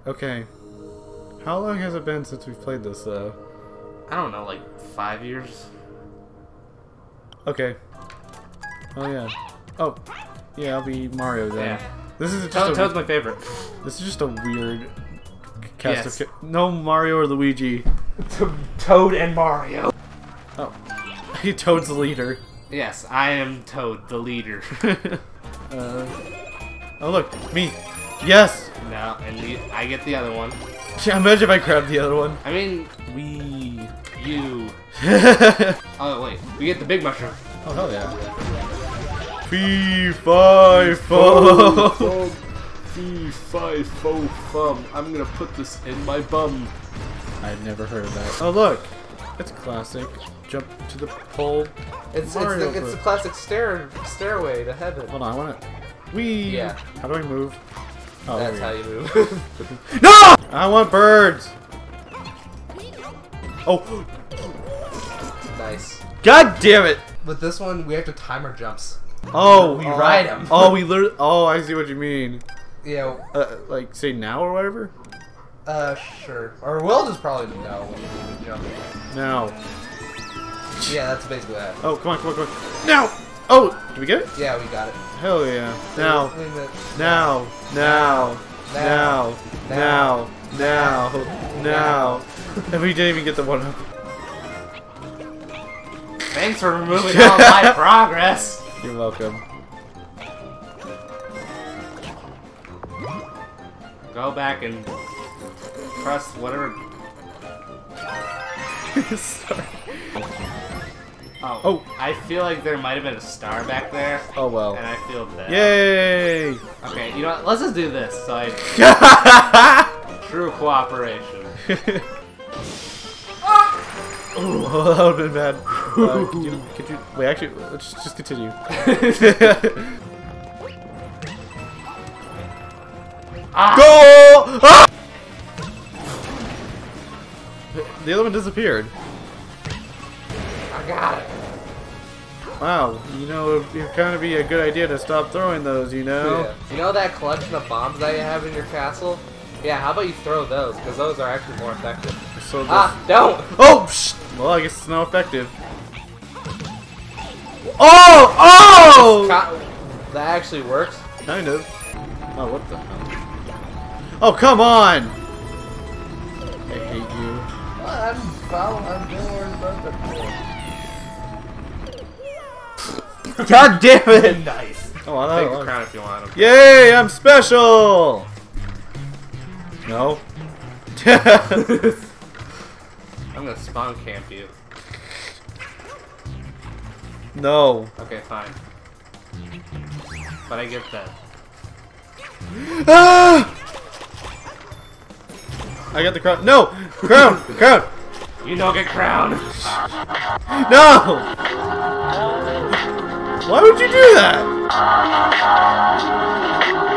Okay. How long has it been since we've played this, though? I don't know, like 5 years. Okay. Oh, yeah. Oh. Yeah, I'll be Mario then. Yeah. This is just Toad's my favorite. This is just a weird cast of... No Mario or Luigi. Toad and Mario. Oh. Toad's the leader. Yes, I am Toad, the leader. Oh, look. Me. Yes! No, and I get the other one. Yeah, imagine if I grabbed the other one. I mean... You. Oh, wait. We get the big mushroom. Oh, hell yeah. Fee, fi, fo. Fee, fi, fo, fum. I'm gonna put this in my bum. I'd never heard of that. Oh, look. It's classic. Jump to the pole. It's the classic stairway to heaven. Hold on, I want to... Wee! Yeah. How do I move? Oh, That's how you move. No! I want birds! Oh! Nice. God damn it! With this one, we have to time our jumps. Oh! We ride them. Oh, we literally... Oh, I see what you mean. Yeah. Like, say now or whatever? Sure. Or we'll just probably know when we jump. Now. Yeah, that's basically that. Oh, come on, come on, come on. Now! Oh! Did we get it? Yeah, we got it. Hell yeah. Now. Wait a minute. Now. Now. Now. Now. Now. Now. And we didn't even get the one up. Thanks for removing all my progress. You're welcome. Go back and press whatever. Sorry. Oh, I feel like there might have been a star back there. Oh well. And I feel bad. Yay! Okay, you know what? Let's just do this. So I true cooperation. Oh, that would've been bad. Could you wait? Actually, let's just continue. Go! Ah! The other one disappeared. I got it. Wow, you know, it'd kind of be a good idea to stop throwing those, you know? Yeah. You know that collection of bombs that you have in your castle? Yeah, how about you throw those? Because those are actually more effective. So Don't! Oh! Psh! Well, I guess it's not effective. Oh! Oh! That actually works? Kind of. Oh, what the hell? Oh, come on! I hate you. I'm doing God damn it! Nice. Oh, I Take know. the crown if you want. Okay. Yay! I'm special! No. I'm gonna spawn camp you. No. Okay, fine. But I get that. Ah! I got the crown. No! Crown! Crown! You don't get crowned. No! Why would you do that?